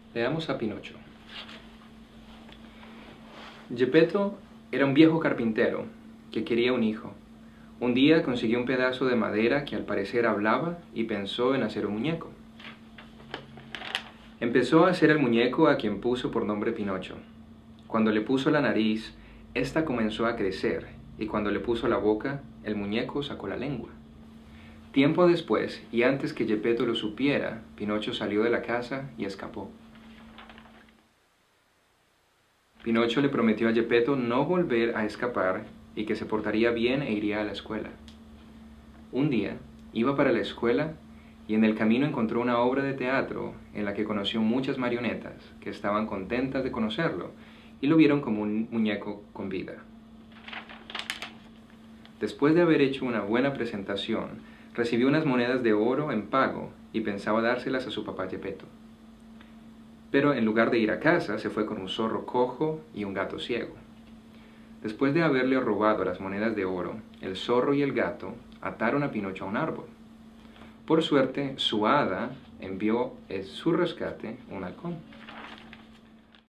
Veamos a Pinocho. Geppetto era un viejo carpintero que quería un hijo. Un día consiguió un pedazo de madera que al parecer hablaba y pensó en hacer un muñeco. Empezó a hacer el muñeco a quien puso por nombre Pinocho. Cuando le puso la nariz, ésta comenzó a crecer y cuando le puso la boca, el muñeco sacó la lengua. Tiempo después, y antes que Geppetto lo supiera, Pinocho salió de la casa y escapó. Pinocho le prometió a Geppetto no volver a escapar y que se portaría bien e iría a la escuela. Un día, iba para la escuela y en el camino encontró una obra de teatro en la que conoció muchas marionetas que estaban contentas de conocerlo y lo vieron como un muñeco con vida. Después de haber hecho una buena presentación, recibió unas monedas de oro en pago y pensaba dárselas a su papá Geppetto. Pero en lugar de ir a casa, se fue con un zorro cojo y un gato ciego. Después de haberle robado las monedas de oro, el zorro y el gato ataron a Pinocho a un árbol. Por suerte, su hada envió en su rescate un halcón.